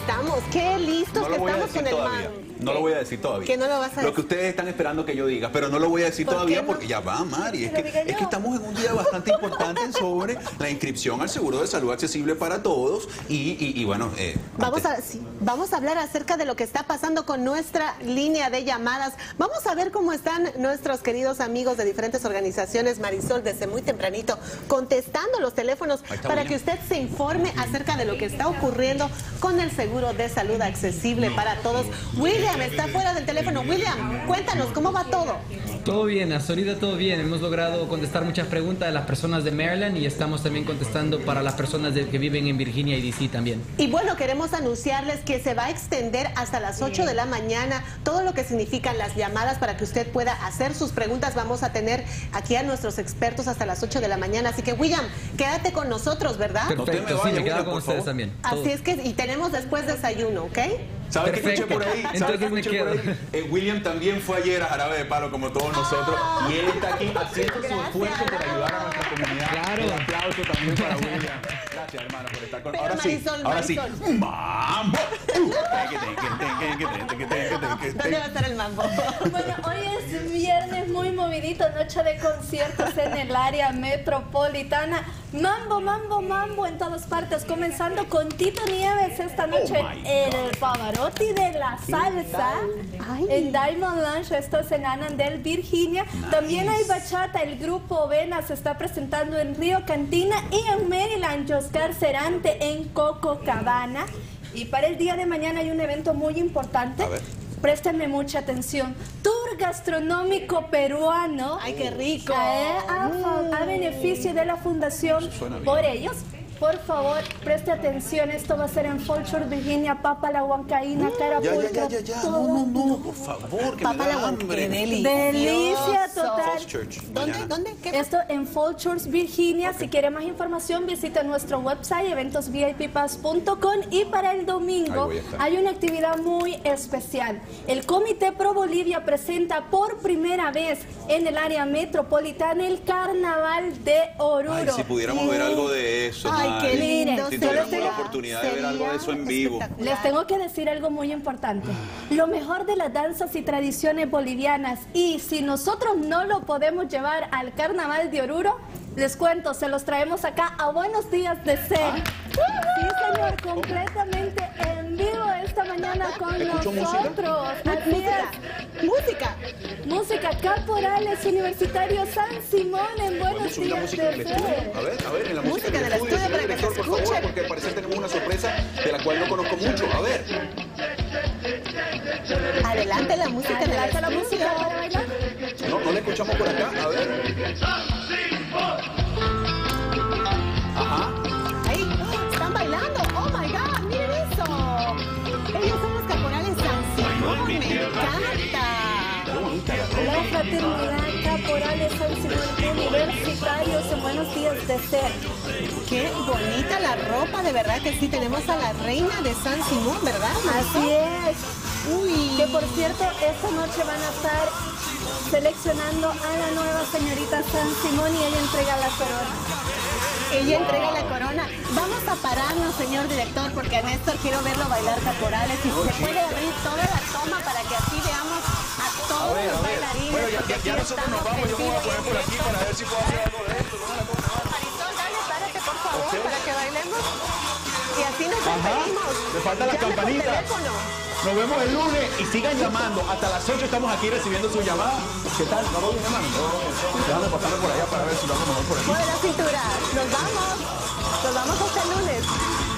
estamos, qué listos que estamos con el man. No lo voy a decir todavía. ¿Qué no lo vas a decir? Lo que ustedes están esperando que yo diga, pero no lo voy a decir todavía porque ya va, Mari. Es que estamos en un día bastante importante sobre la inscripción al seguro de salud accesible para todos y bueno... Vamos a hablar acerca de lo que está pasando con nuestra línea de llamadas. Vamos a ver cómo están nuestros queridos amigos de diferentes organizaciones, Marisol, desde muy tempranito, contestando los teléfonos para que usted se informe acerca de lo que está ocurriendo con el seguro de salud accesible para todos. William está fuera del teléfono. William, cuéntanos, ¿cómo va todo? Todo bien, hasta ahorita todo bien. Hemos logrado contestar muchas preguntas de las personas de Maryland y estamos también contestando para las personas que viven en Virginia y DC también. Y bueno, queremos anunciarles que se va a extender hasta las 8 de la mañana todo lo que significan las llamadas para que usted pueda hacer sus preguntas. Vamos a tener aquí a nuestros expertos hasta las 8 de la mañana. Así que, William, quédate con nosotros, ¿verdad? Perfecto, sí, me quedo con ustedes también. Así es que, y tenemos después desayuno, ¿ok? ¿Sabes qué escuché por ahí? William también fue ayer a Jarabe de Palo como todos nosotros y él está aquí haciendo su esfuerzo por ayudar a nuestra comunidad. Claro. Un aplauso también para William. Gracias, hermano, por estar con nosotros. Ahora sí. ¡Mambo! ¿Dónde va a estar el mambo? Bueno, hoy es viernes muy movidito, noche de conciertos en el área metropolitana. Mambo, mambo, mambo en todas partes, comenzando con Tito Nieves esta noche, el Pavarotti de la salsa, en Diamond Lounge, esto es en Annandale, Virginia. También hay bachata, el grupo Vena se está presentando en Río Cantina y en Maryland, Joscar Cerante en Cococabana. Y para el día de mañana hay un evento muy importante. Préstenme mucha atención. Tour gastronómico peruano. ¡Ay, qué rico! A beneficio de la Fundación Por Ellos. Por favor, preste atención. Esto va a ser en Falls Church, Virginia. Papa la Huancaína, Carapulco. Ya. No, por favor, que Papa me da hambre. Delicia total. ¿Dónde? ¿Qué? Esto en Falls Church, Virginia. Si quiere más información, visita nuestro website eventosvippass.com. Y para el domingo hay una actividad muy especial. El Comité Pro Bolivia presenta por primera vez en el área metropolitana el Carnaval de Oruro. Ay, si pudiéramos ver algo de eso. Ay, qué lindo. Si tuviéramos la oportunidad de ver algo de eso en vivo. Les tengo que decir algo muy importante. Lo mejor de las danzas y tradiciones bolivianas. Y si nosotros no lo podemos llevar al Carnaval de Oruro, les cuento, se los traemos acá a Buenos Días de Ser. Sí, señor, completamente en vivo esta mañana con nosotros. Así es. Música, Caporales Universitario San Simón en Buenos Días de Ser. A ver, en la música del estudio, para que se por favor, escuche. porque al parecer tenemos una sorpresa de la cual no conozco mucho. A ver. Adelante la música. Adelante la música para bailar. No la escuchamos por acá. A ver. Ajá. Ahí, están bailando. Oh my God, miren eso. Ellos son los Caporales San Simón. Me encanta. La fraternidad Caporales San Simón Universitarios en Buenos Días de Ser. Qué bonita la ropa, de verdad que sí. Tenemos a la reina de San Simón, ¿verdad? Así es. Que por cierto, esta noche van a estar seleccionando a la nueva señorita San Simón y ella entrega la corona. Ella entrega la corona. Vamos a pararnos, señor director, porque a Néstor quiero verlo bailar Caporales. Y se puede abrir toda la toma para que así veamos a todos los bailarines. Bueno, ya nosotros nos vamos. Yo me voy a poner por aquí para ver si puedo hacer algo de esto. Marisol, dale, párate, por favor, para que bailemos. Y así nos despedimos. Me falta la campanita. Nos vemos el lunes y sigan llamando. Hasta las 8 estamos aquí recibiendo su llamada. ¿Qué tal? ¿Todo bien, hermano? Déjame pasarme por allá para ver si lo hago mejor por aquí. Mueve la cintura. Nos vamos hasta el lunes.